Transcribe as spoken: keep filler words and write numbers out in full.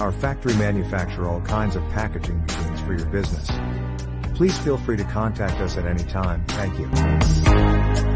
Our factory manufacture all kinds of packaging machines for your business. Please feel free to contact us at any time. Thank you.